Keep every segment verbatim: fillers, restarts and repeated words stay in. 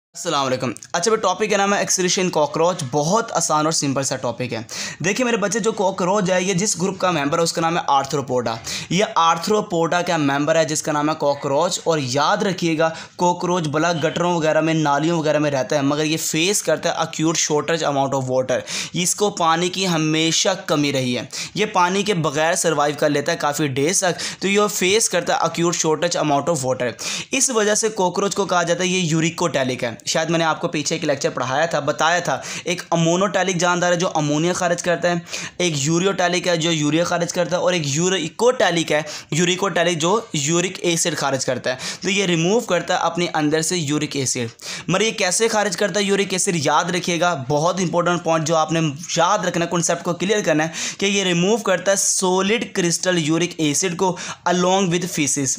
अस्सलाम वालेकुम। अच्छा भाई, टॉपिक का नाम है एक्सक्रीशन कॉकरोच। बहुत आसान और सिंपल सा टॉपिक है। देखिए मेरे बच्चे, जो कॉकरोच है ये जिस ग्रुप का मेंबर है उसका नाम है आर्थ्रोपोडा। ये आर्थ्रोपोडा का मेंबर है जिसका नाम है कॉकरोच। और याद रखिएगा, कॉकरोच भला गटरों वगैरह में, नालियों वगैरह में रहता है, मगर ये फेस करता है acute shortage amount of water. इसको पानी की हमेशा कमी रही है, ये पानी के बगैर सर्वाइव कर लेता है काफ़ी डेज तक, तो ये फेस करता है acute shortage amount of water. इस वजह से कॉकरोच को कहा जाता है ये यूरिकोटैलिक है। शायद मैंने आपको पीछे एक लेक्चर पढ़ाया था, बताया था। एक अमोनोटैलिक जानदार है जो अमोनिया खारिज करता है, एक यूरियोटैलिक है जो यूरिया खारिज करता है, और एक यूरिकोटैलिक है यूरिकोटैलिक जो यूरिक एसिड खारिज करता है। तो ये रिमूव करता है अपने अंदर से यूरिक एसिड। मगर ये कैसे खारिज करता है यूरिक एसिड, याद रखिएगा, बहुत इंपॉर्टेंट पॉइंट जो आपने याद रखना, कॉन्सेप्ट को क्लियर करना है कि ये रिमूव करता है सॉलिड क्रिस्टल यूरिक एसिड को अलोंग विद फीसिस।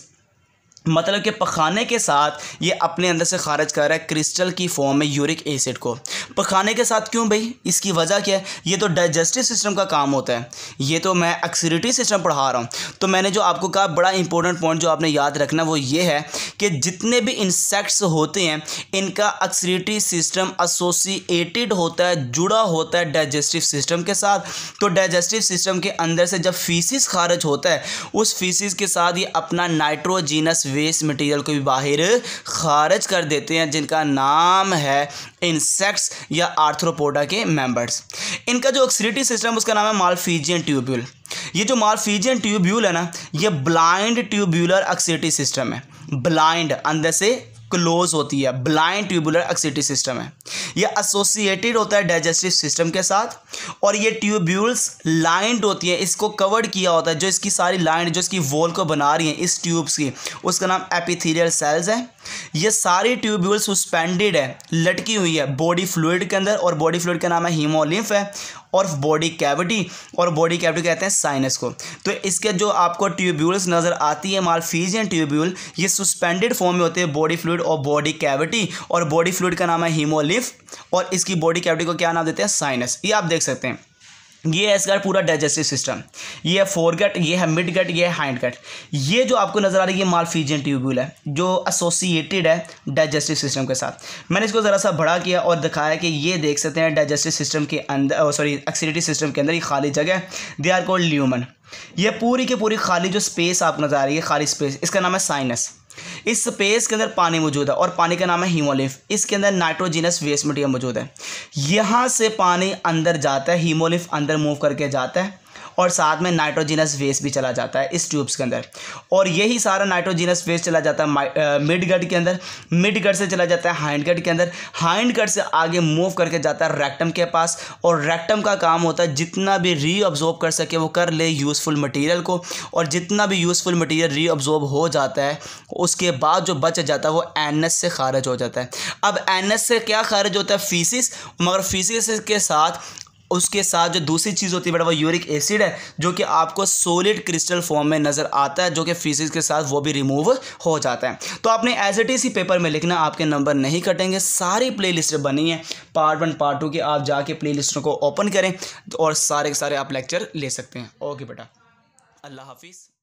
मतलब कि पखाने के साथ ये अपने अंदर से खारिज कर रहा है क्रिस्टल की फॉर्म में यूरिक एसिड को। पखाने के साथ क्यों भाई, इसकी वजह क्या है? ये तो डाइजेस्टिव सिस्टम का काम होता है, ये तो मैं एक्सक्रीटरी सिस्टम पढ़ा रहा हूँ। तो मैंने जो आपको कहा, बड़ा इंपॉर्टेंट पॉइंट जो आपने याद रखना वो ये है कि जितने भी इंसेक्ट्स होते हैं इनका एक्सक्रीटरी सिस्टम एसोसिएटेड होता है, जुड़ा होता है डाइजेस्टिव सिस्टम के साथ। तो डाइजेस्टिव सिस्टम के अंदर से जब फीसिस खारिज होता है, उस फीसिस के साथ ये अपना नाइट्रोजीनस वेस्ट मटेरियल को भी बाहर खारिज कर देते हैं, जिनका नाम है इंसेक्ट्स या आर्थ्रोपोडा के मेंबर्स। इनका जो एक्सक्रीटरी सिस्टम उसका नाम है मालफिजियन ट्यूब्यूल। ये जो मालफिजियन ट्यूब्यूल है ना, ये ब्लाइंड ट्यूब्यूलर एक्सक्रीटरी सिस्टम है। ब्लाइंड अंदर से क्लोज होती है, ब्लाइंड ट्यूबुलर एक्सक्रीटरी सिस्टम है। ये एसोसिएटेड होता है डाइजेस्टिव सिस्टम के साथ, और ये ट्यूब्यूल्स लाइंड होती है, इसको कवर्ड किया होता है। जो इसकी सारी लाइन जो इसकी वॉल को बना रही हैं इस ट्यूब्स की, उसका नाम एपिथेलियल सेल्स है। ये सारी ट्यूब्यूल सस्पेंडेड है, लटकी हुई है बॉडी फ्लूइड के अंदर, और बॉडी फ्लूइड का नाम है हीमोलिम्फ है, और बॉडी कैविटी, और बॉडी कैविटी कहते हैं साइनस को। तो इसके जो आपको ट्यूब्यूल्स नज़र आती है मालफिजियन ट्यूब्यूल, ये सस्पेंडेड फॉर्म में होते हैं बॉडी फ्लूइड और बॉडी कैविटी, और बॉडी फ्लूइड का नाम है हीमोलिम्फ, और इसकी बॉडी कैविटी को क्या नाम देते हैं? साइनस। ये आप देख सकते हैं। ये है इसका पूरा डाइजेस्टिव सिस्टम। ये है फोरगट, ये है मिड गट, ये है हाइंड गट। ये जो आपको नज़र आ रही है ये मालफिजियन ट्यूब्यूल है जो एसोसिएटेड है डाइजेस्टिव सिस्टम के साथ। मैंने इसको ज़रा सा बड़ा किया और दिखाया कि ये देख सकते हैं डाइजेस्टिव सिस्टम के अंदर, सॉरी एक्सक्रीटरी सिस्टम के अंदर ये खाली जगह, दे आर कॉल्ड ल्यूमन। ये पूरी की पूरी खाली जो स्पेस आपको नज़र आ रही है, खाली स्पेस, इसका नाम है साइनस। इस स्पेस के अंदर पानी मौजूद है, और पानी का नाम है हीमोलिम्फ। इसके अंदर नाइट्रोजीनस वेस्ट मटेरियल मौजूद है। यहाँ से पानी अंदर जाता है, हीमोलिम्फ अंदर मूव करके जाता है, और साथ में नाइट्रोजीनस वेस्ट भी चला जाता है इस ट्यूब्स के अंदर। और यही सारा नाइट्रोजीनस वेस्ट चला जाता है मिड गट के अंदर, मिड गट से चला जाता है हाइंड गट के अंदर, हाइंड गट से आगे मूव करके जाता है रेक्टम के पास, और रेक्टम का काम होता है जितना भी रीअब्जॉर्ब कर सके वो कर ले यूज़फुल मटेरियल को, और जितना भी यूज़फुल मटेरियल रीअब्जॉर्ब हो जाता है उसके बाद जो बच जाता है वो एनएस से खारिज हो जाता है। अब एनएस से क्या खारिज होता है? फीसिस। मगर फीसिस के साथ उसके साथ जो दूसरी चीज़ होती है बेटा वो यूरिक एसिड है, जो कि आपको सॉलिड क्रिस्टल फॉर्म में नज़र आता है, जो कि फीसिस के साथ वो भी रिमूव हो जाता है। तो आपने एज इट इज ही पेपर में लिखना, आपके नंबर नहीं कटेंगे। सारी प्ले लिस्ट बनी है पार्ट वन पार्ट टू की, आप जाके प्ले लिस्टों को ओपन करें और सारे के सारे आप लेक्चर ले सकते हैं। ओके बेटा, अल्लाह हाफिज़।